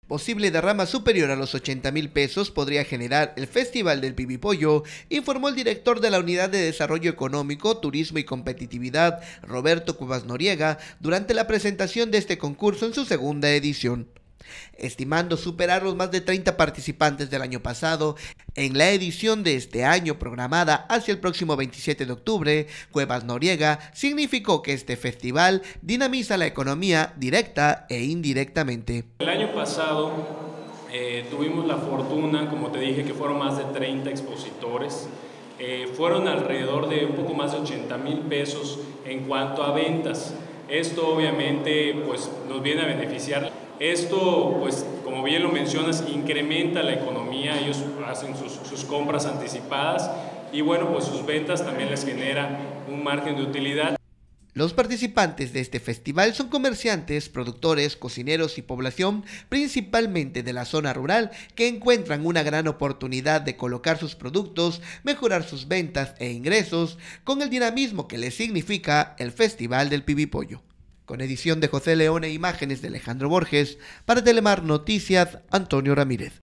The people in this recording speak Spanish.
Posible derrama superior a los 80.000 pesos podría generar el Festival del Pibipollo, informó el director de la Unidad de Desarrollo Económico, Turismo y Competitividad, Roberto Cuevas Noriega, durante la presentación de este concurso en su segunda edición. Estimando superar los más de 30 participantes del año pasado, en la edición de este año programada hacia el próximo 27 de octubre, Cuevas Noriega significó que este festival dinamiza la economía directa e indirectamente. El año pasado tuvimos la fortuna, como te dije, que fueron más de 30 expositores. Fueron alrededor de un poco más de 80.000 pesos en cuanto a ventas. Esto obviamente pues, nos viene a beneficiar. Esto, pues, como bien lo mencionas, incrementa la economía, ellos hacen sus compras anticipadas y bueno, pues sus ventas también les genera un margen de utilidad. Los participantes de este festival son comerciantes, productores, cocineros y población, principalmente de la zona rural, que encuentran una gran oportunidad de colocar sus productos, mejorar sus ventas e ingresos, con el dinamismo que les significa el Festival del Pibipollo. Con edición de José León e imágenes de Alejandro Borges, para Telemar Noticias, Antonio Ramírez.